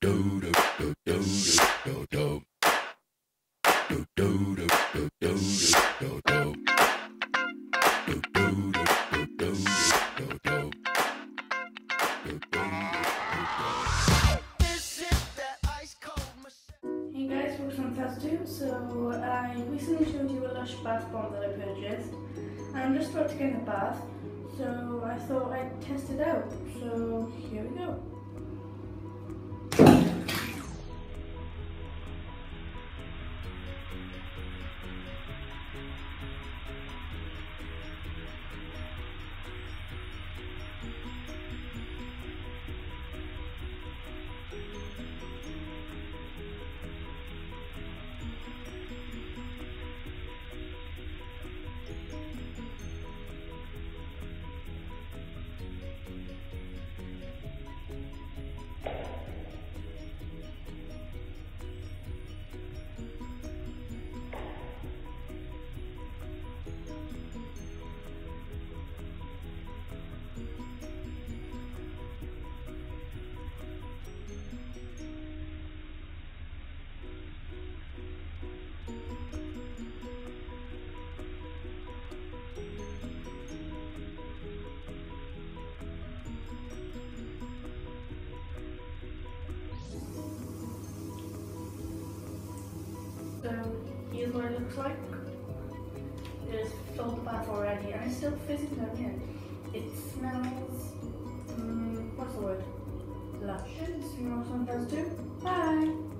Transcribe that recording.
Hey guys, welcome to House 2. So I recently showed you a Lush bath bomb that I purchased. I'm just about to get in the bath, so I thought I'd test it out. So here we go. So here's what it looks like. There's filled the bath already, and it's still fizzing down here. It smells, what's the word? Lush. See you on House 2. Bye!